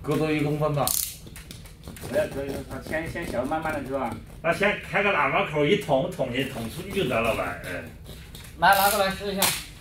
隔着1公分吧。 不要隔1公分，先小慢慢的是吧？ 那先开个喇叭口一捅，捅出去就得了呗， 来拿过来试一下。